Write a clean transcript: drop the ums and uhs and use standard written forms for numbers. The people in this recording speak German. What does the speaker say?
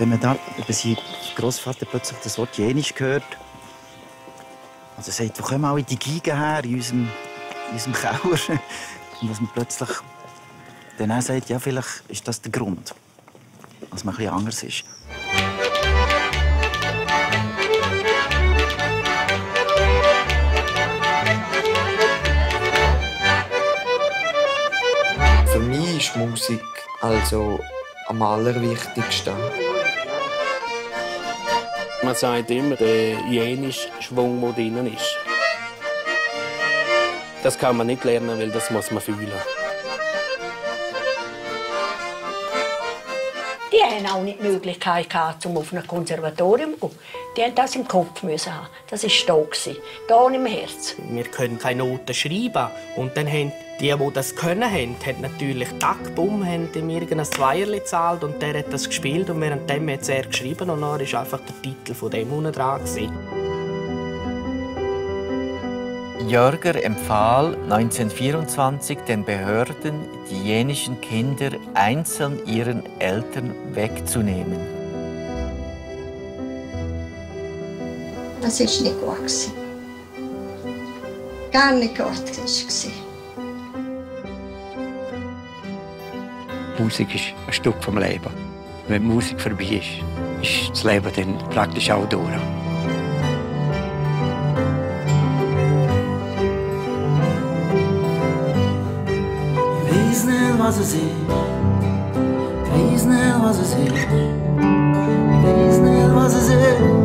Wenn man da über seinen Grossvater plötzlich das Wort Jenisch hört, also sagt, wo kommen alle die Geigen her in unserem Keller? Und dass man plötzlich dann auch sagt, ja, vielleicht ist das der Grund, dass man ein bisschen anders ist. Für mich ist Musik also am allerwichtigsten. Man sagt immer, der jenische Schwung, der drin ist. Das kann man nicht lernen, weil das muss man fühlen. Die haben auch nicht die Möglichkeit gehabt, um auf ein Konservatorium zu gehen. Die haben das im Kopf müssen haben. Das war da im Herz. Wir können keine Noten schreiben. Und dann haben die das können haben natürlich Tack, Bumm, haben ihm irgendein Zweierli gezahlt und der hat das gespielt und währenddem hat er geschrieben und dann war einfach der Titel von dem unten dran. Jörger empfahl 1924 den Behörden, die jenischen Kinder einzeln ihren Eltern wegzunehmen. Das war nicht gut. Gar nicht gut war. Musik ist ein Stück vom Leben. Wenn die Musik vorbei ist das Leben dann praktisch auch durch. Ich weiß nicht, was es ist. Ich weiß nicht, was es ist. Ich weiß nicht, was es ist.